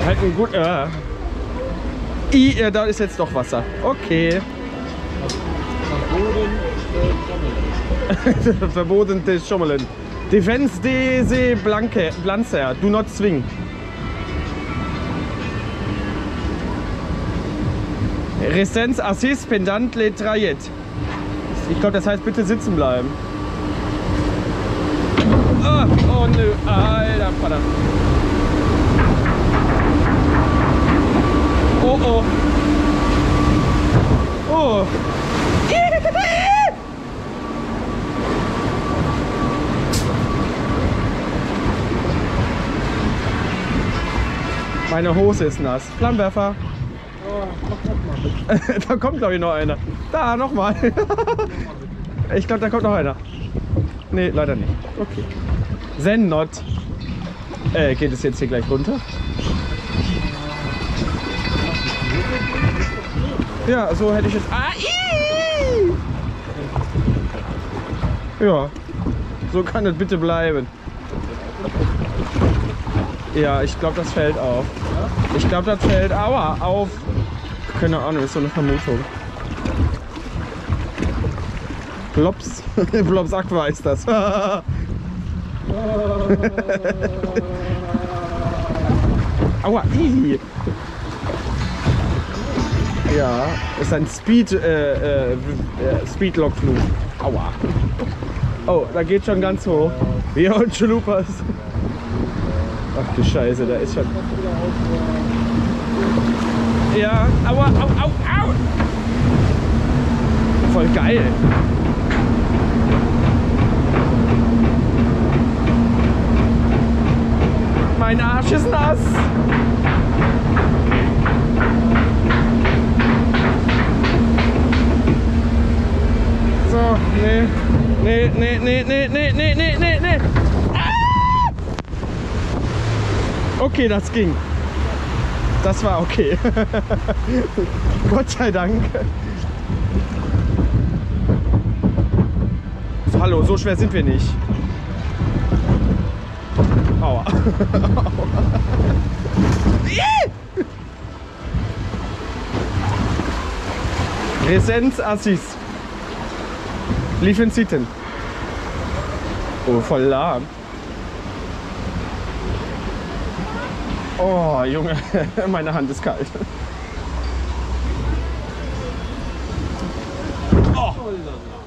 Halt ein gut. Da ist jetzt doch Wasser. Okay. Verboten des Schummeln. Defense de Blancer. Do not swing. Resistance Assist Pendant le Trayet. Ich glaube, das heißt bitte sitzen bleiben. Oh nö, alter Vater. Oh oh. Oh. Meine Hose ist nass. Flammenwerfer. Da kommt glaube ich noch einer. Da, nochmal. Ich glaube, da kommt noch einer. Nee, leider nicht. Okay. Zen-Not. Geht es jetzt hier gleich runter? Ja, so hätte ich es. Ja, so kann es bitte bleiben. Ja, ich glaube, das fällt auf. Ich glaube, das fällt auf. Keine Ahnung, ist so eine Vermutung. Plops. Plops Aqua ist das. Aua, ii. Ja, ist ein Speedlockflug. Aua. Oh, da geht schon ganz hoch. Wir und Chalupas. Ach du Scheiße, da ist schon. Ja, aua, au, au, au. Voll geil. Mein Arsch ist nass. So, nee. Nee. Ah! Okay, das ging. Das war okay. Gott sei Dank. Hallo, so schwer sind wir nicht. Aua. Resens Assis. Liefen Sitten. Oh, voll lahm. Oh, Junge, meine Hand ist kalt. Oh.